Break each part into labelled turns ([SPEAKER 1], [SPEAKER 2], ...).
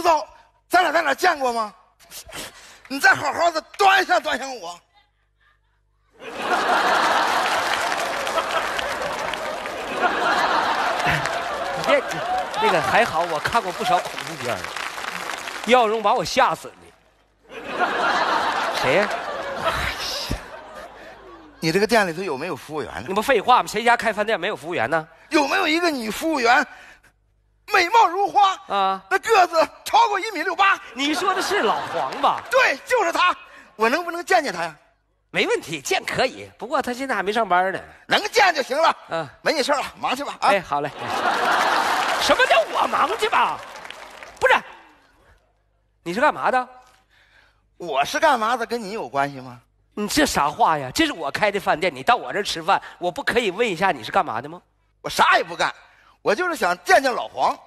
[SPEAKER 1] 道咱俩在哪见过吗？你再好好的端详端详我。
[SPEAKER 2] 你别，那个还好，我看过不少恐怖片儿，要容把我吓死你。谁呀？
[SPEAKER 1] 你这个店里头有没有服务员呢？
[SPEAKER 2] 你不废话吗？谁家开饭店没有服务员呢？
[SPEAKER 1] 有没有一个女服务员，美貌如花
[SPEAKER 2] 啊，
[SPEAKER 1] 那个子超过1.68米？
[SPEAKER 2] 你说的是老黄吧？
[SPEAKER 1] 对，就是她。我能不能见见她呀？
[SPEAKER 2] 没问题，见可以。不过他现在还没上班呢。
[SPEAKER 1] 能见就行了。
[SPEAKER 2] 嗯，
[SPEAKER 1] 没你事了，忙去吧。啊，
[SPEAKER 2] 哎，好嘞。什么叫我忙去吧？不是，你是干嘛的？
[SPEAKER 1] 我是干嘛的，跟你有关系吗？
[SPEAKER 2] 你这啥话呀？这是我开的饭店，你到我这儿吃饭，我不可以问一下你是干嘛的吗？
[SPEAKER 1] 我啥也不干，我就是想见见老黄。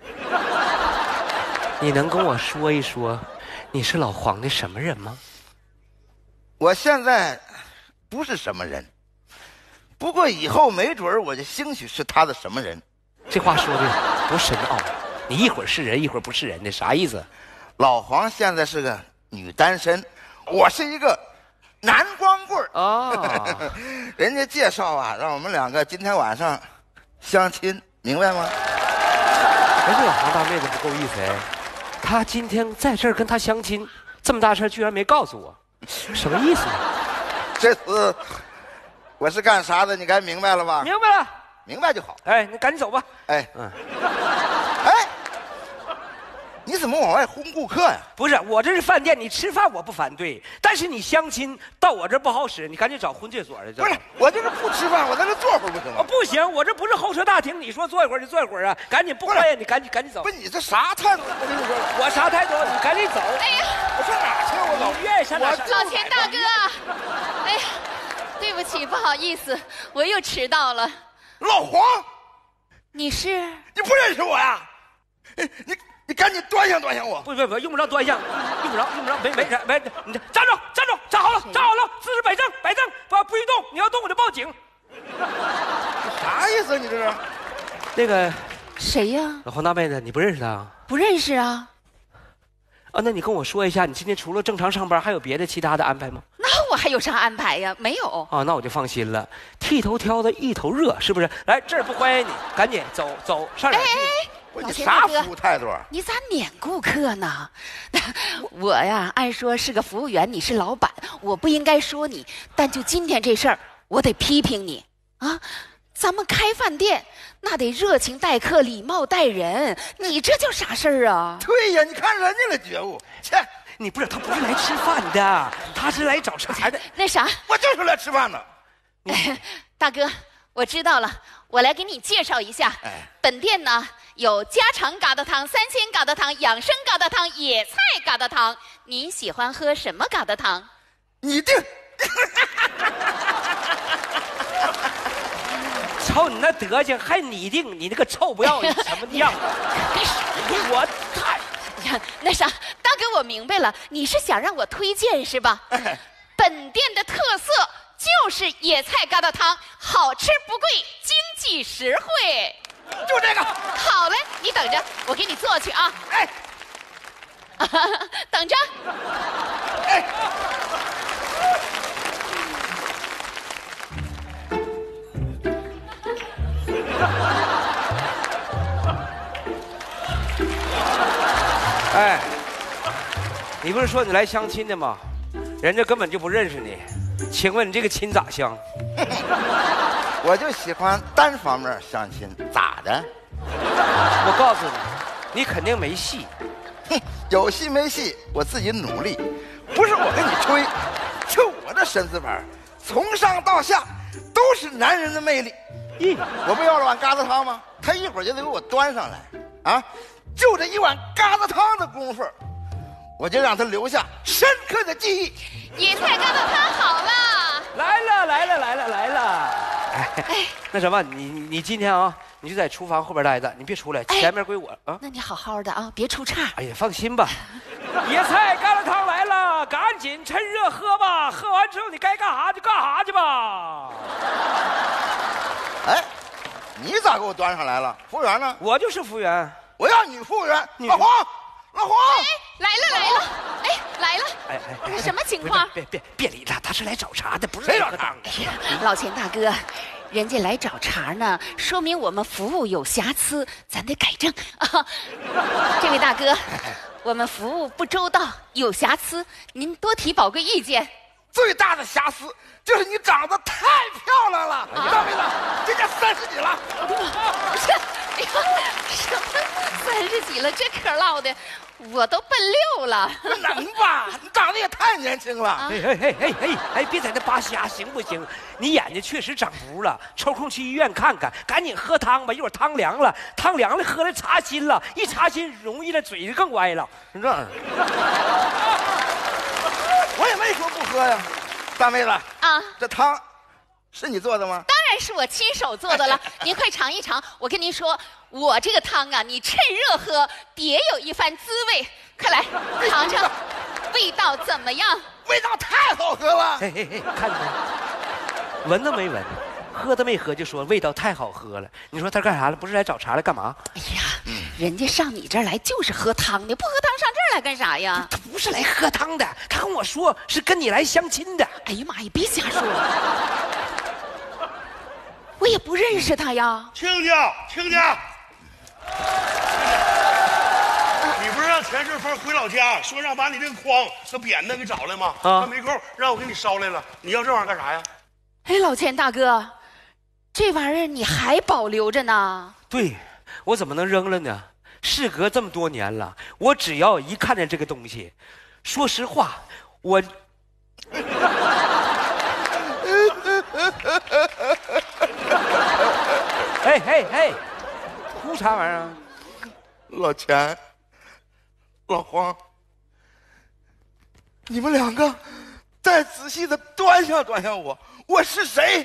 [SPEAKER 2] 你能跟我说一说，你是老黄的什么人吗？
[SPEAKER 1] 我现在不是什么人，不过以后没准儿我就兴许是他的什么人。
[SPEAKER 2] 这话说的多深奥，你一会儿是人，一会儿不是人的，啥意思？
[SPEAKER 1] 老黄现在是个女单身，我是一个男光棍
[SPEAKER 2] 哦。
[SPEAKER 1] 人家介绍啊，让我们两个今天晚上相亲，明白吗？
[SPEAKER 2] 哎，这老黄大妹子不够意思哎，她今天在这儿跟他相亲，这么大事居然没告诉我，什么意思呢？
[SPEAKER 1] 这次我是干啥的，你该明白了吧？
[SPEAKER 2] 明白了，
[SPEAKER 1] 明白就好。
[SPEAKER 2] 哎，你赶紧走吧。
[SPEAKER 1] 哎，哎，你怎么往外轰顾客呀？
[SPEAKER 2] 不是，我这是饭店，你吃饭我不反对，但是你相亲到我这不好使，你赶紧找婚介所去。
[SPEAKER 1] 不是，我就是不吃饭，我在这坐会儿不行吗？
[SPEAKER 2] 不行，我这不是候车大厅，你说坐一会儿就坐一会儿啊！赶紧不欢迎你，赶紧走。
[SPEAKER 1] 不是你这啥态度？我跟你说，
[SPEAKER 2] 我啥态度？你赶紧走。
[SPEAKER 3] 哎呀，
[SPEAKER 1] 我上哪去？我
[SPEAKER 2] 你愿意上哪？
[SPEAKER 3] 老钱大哥，哎呀，对不起，不好意思，我又迟到了。
[SPEAKER 1] 老黄，
[SPEAKER 3] 你是？
[SPEAKER 1] 你不认识我呀？你赶紧端详端详我。
[SPEAKER 2] 不，用不着端详，用不着，没，你站好了，姿势摆正，不许动，你要动我就报警。
[SPEAKER 1] 啥意思？你这是？
[SPEAKER 2] 那个
[SPEAKER 3] 谁呀？
[SPEAKER 2] 老黄大妹子，你不认识他？
[SPEAKER 3] 不认识啊。
[SPEAKER 2] 啊，那你跟我说一下，你今天除了正常上班，还有别的其他的安排吗？
[SPEAKER 3] 那我还有啥安排呀？没有。
[SPEAKER 2] 啊，那我就放心了。剃头挑的一头热，是不是？来这儿不欢迎你，赶紧走上哪去？
[SPEAKER 1] 你啥服务态度啊？
[SPEAKER 3] 你咋撵顾客呢？我呀，按说是个服务员，你是老板，我不应该说你。但就今天这事儿，我得批评你啊！咱们开饭店，那得热情待客，礼貌待人。你这叫啥事儿啊？
[SPEAKER 1] 对呀，你看人家的觉悟。切，
[SPEAKER 2] 你不是他不是来吃饭的，他是来找茬的。
[SPEAKER 3] 那啥，
[SPEAKER 1] 我就是来吃饭的。
[SPEAKER 3] 大哥，我知道了，我来给你介绍一下。本店呢有家常疙瘩汤、3鲜疙瘩汤、养生疙瘩汤、野菜疙瘩汤。您喜欢喝什么疙瘩汤？
[SPEAKER 1] 你定。
[SPEAKER 2] 瞅你那德行，还拟定你那个臭不要脸什么样？我太……
[SPEAKER 3] 那啥，大哥，我明白了，你是想让我推荐是吧？本店的特色就是野菜疙瘩汤，好吃不贵，经济实惠。
[SPEAKER 1] 就这个。
[SPEAKER 3] 好嘞，你等着，我给你做去啊。
[SPEAKER 1] 哎，
[SPEAKER 3] 等着。
[SPEAKER 1] 哎。
[SPEAKER 2] 哎，你不是说你来相亲的吗？人家根本就不认识你，请问你这个亲咋相？
[SPEAKER 1] 我就喜欢单方面相亲，咋的？
[SPEAKER 2] 我告诉你，你肯定没戏。
[SPEAKER 1] 哼，有戏没戏，我自己努力。不是我跟你吹，就我这身子板，从上到下都是男人的魅力。我不要了碗疙瘩汤吗？他一会儿就得给我端上来，啊！就这一碗疙瘩汤的功夫，我就让他留下深刻的记忆。
[SPEAKER 3] 野菜疙瘩汤好了，
[SPEAKER 2] 来了。哎，那什么，你今天啊，你就在厨房后边待着，你别出来，前面归我啊。
[SPEAKER 3] 那你好好的啊，别出岔。
[SPEAKER 2] 哎呀，放心吧，野菜疙瘩汤来了，赶紧趁热喝吧，喝完之后你该干啥就干啥去吧。
[SPEAKER 1] 哎，你咋给我端上来了？服务员呢？
[SPEAKER 2] 我就是服务员。
[SPEAKER 1] 我要女服务员。老黄， 老黄，
[SPEAKER 3] 来了，来了，
[SPEAKER 2] 哎，
[SPEAKER 3] 什么情况？
[SPEAKER 2] 别理他，他是来找茬的，不是
[SPEAKER 1] 谁找茬
[SPEAKER 2] 来喝汤的。
[SPEAKER 3] 老钱大哥，人家来找茬呢，说明我们服务有瑕疵，咱得改正啊。这位大哥，我们服务不周到，有瑕疵，您多提宝贵意见。
[SPEAKER 1] 最大的瑕疵就是你长得太漂亮了，大妹子，今年30几了。
[SPEAKER 3] 不是，哎呀，什么30几了，这嗑唠的，我都奔6了。
[SPEAKER 1] 能吧？你长得也太年轻了。
[SPEAKER 2] 哎，别在那扒瞎，行不行？你眼睛确实长脯了，抽空去医院看看，赶紧喝汤吧，一会儿汤凉了，喝了插心了，一插心容易了嘴就更歪了。是这样。
[SPEAKER 1] 我也没说不喝呀，大妹子
[SPEAKER 3] 啊，
[SPEAKER 1] 这汤是你做的吗？
[SPEAKER 3] 当然是我亲手做的了，您快尝一尝。我跟您说，我这个汤啊，你趁热喝，别有一番滋味。快来尝尝，味道怎么样？
[SPEAKER 1] 味道太好喝了。
[SPEAKER 2] 看见没？闻都没闻，喝都没喝就说味道太好喝了。你说他干啥了？不是来找茬来干嘛？
[SPEAKER 3] 哎呀，人家上你这儿来就是喝汤的，不喝汤上这儿来干啥呀？
[SPEAKER 2] 他不是来喝汤的，他跟我说是跟你来相亲的。
[SPEAKER 3] 哎呀妈呀，别瞎说！我也不认识他呀。
[SPEAKER 4] 亲家，你不是让钱顺风回老家，说让把你这个筐和扁担给找来吗？他没空让我给你捎来了。你要这玩意儿干啥呀？
[SPEAKER 3] 哎，老钱大哥，这玩意儿你还保留着呢？
[SPEAKER 2] 对，我怎么能扔了呢？事隔这么多年了，我只要一看见这个东西，说实话，我嘿，哭啥玩意儿？
[SPEAKER 1] 老钱，老黄，你们两个再仔细的端详端详我，我是谁？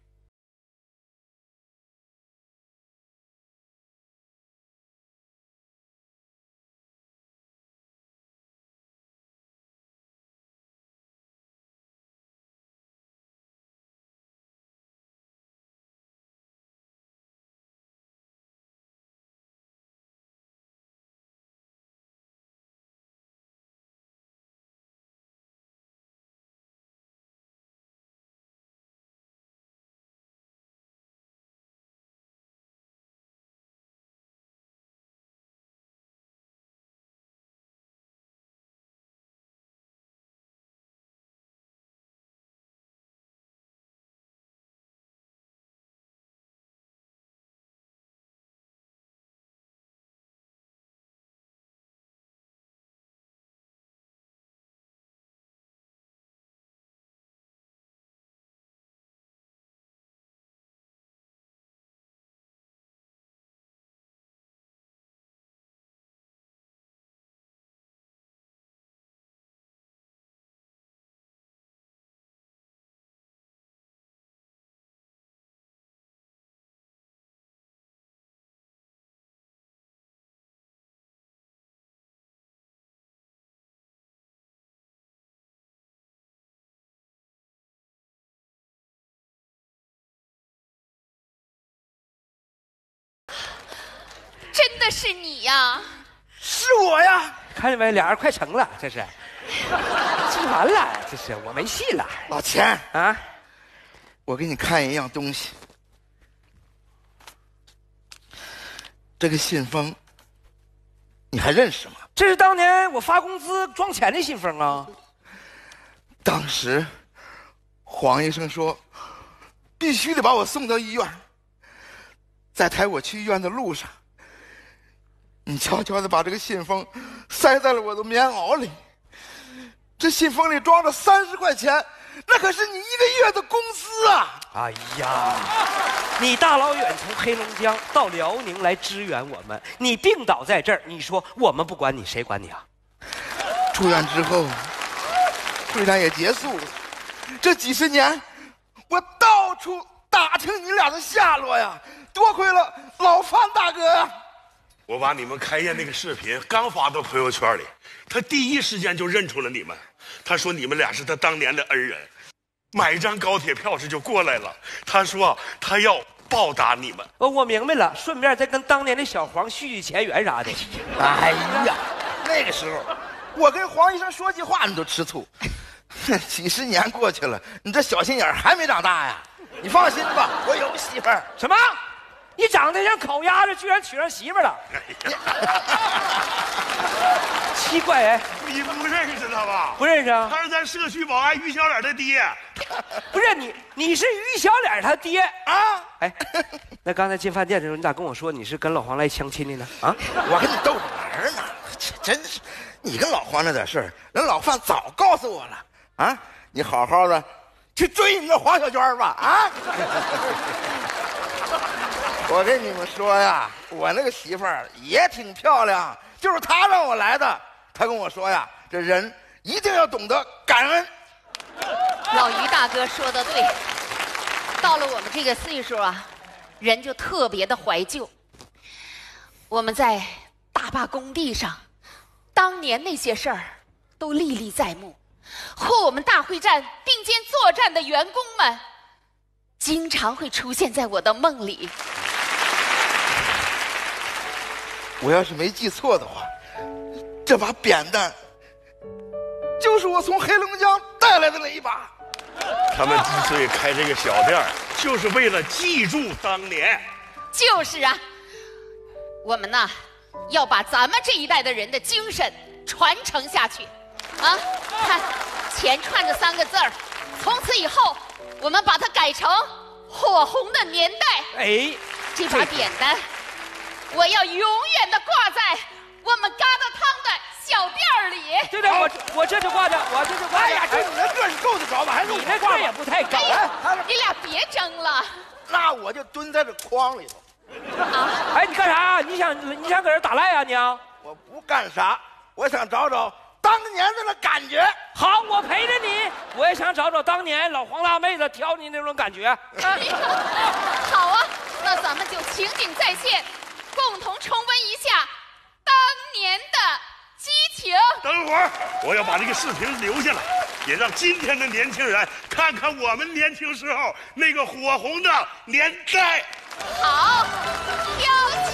[SPEAKER 3] 真的是你呀？
[SPEAKER 1] 是我呀！
[SPEAKER 2] 看见没？俩人快成了，这是，这完了，这是我没戏了。
[SPEAKER 1] 老钱
[SPEAKER 2] 啊，
[SPEAKER 1] 我给你看一样东西，这个信封，你还认识吗？
[SPEAKER 2] 这是当年我发工资装钱的信封啊。
[SPEAKER 1] 当时黄医生说，必须得把我送到医院，在抬我去医院的路上，你悄悄地把这个信封塞在了我的棉袄里。这信封里装着30块钱，那可是你1个月的工资啊！
[SPEAKER 2] 哎呀，你大老远从黑龙江到辽宁来支援我们，你病倒在这儿，你说我们不管你，谁管你啊？
[SPEAKER 1] 出院之后，会战也结束了。这几十年，我到处打听你俩的下落呀，多亏了老范大哥呀。
[SPEAKER 4] 我把你们开业那个视频刚发到朋友圈里，他第一时间就认出了你们。他说你们俩是他当年的恩人，买一张高铁票时就过来了。他说他要报答你们。
[SPEAKER 2] 我明白了，顺便再跟当年的小黄续前缘啥的。
[SPEAKER 1] 哎呀， 那个时候，我跟黄医生说句话，你都吃醋。几十年过去了，你这小心眼还没长大呀？你放心吧，我有媳妇儿。
[SPEAKER 2] 什么？你长得像烤鸭子，居然娶上媳妇了？奇怪哎，
[SPEAKER 4] 你不认识他吧？
[SPEAKER 2] 不认识啊？
[SPEAKER 4] 他是咱社区保安于小脸的爹。
[SPEAKER 2] 不是你是于小脸他爹啊？哎，那刚才进饭店的时候，你咋跟我说你是跟老黄来相亲的呢？啊，
[SPEAKER 1] 我跟你逗着玩呢，真是，你跟老黄那点事儿，人老范早告诉我了啊！你好好的去追你那黄小娟吧啊！我跟你们说呀，我那个媳妇儿也挺漂亮，就是她让我来的。她跟我说呀，这人一定要懂得感恩。
[SPEAKER 3] 老于大哥说的对，到了我们这个岁数啊，人就特别的怀旧。我们在大坝工地上，当年那些事儿都历历在目，和我们大会站并肩作战的员工们，经常会出现在我的梦里。
[SPEAKER 1] 我要是没记错的话，这把扁担就是我从黑龙江带来的那一把。
[SPEAKER 4] 他们之所以开这个小店，就是为了记住当年。
[SPEAKER 3] 就是啊，我们呐，要把咱们这一代的人的精神传承下去。啊，看前串着3个字儿，从此以后，我们把它改成“火红的年代”。
[SPEAKER 2] 哎，
[SPEAKER 3] 这把扁担，我要永远的挂在我们疙瘩汤的小店里。
[SPEAKER 2] 对对，我这就挂着，我这就挂着。
[SPEAKER 1] 哎呀，这你那个是够得着吧？还是
[SPEAKER 2] 你那个也不太高。
[SPEAKER 3] 哎，你俩别争了。
[SPEAKER 1] 那我就蹲在这筐里头。
[SPEAKER 3] 啊！
[SPEAKER 2] 哎，你干啥？你想搁这打赖啊你啊？
[SPEAKER 1] 我不干啥，我想找找当年的那感觉。
[SPEAKER 2] 好，我陪着你。我也想找找当年老黄大妹子挑你那种感觉。
[SPEAKER 3] 好啊，那咱们就情景再现，共同重温一下当年的激情。
[SPEAKER 4] 等会儿，我要把这个视频留下来，也让今天的年轻人看看我们年轻时候那个火红的年代。
[SPEAKER 3] 好，挑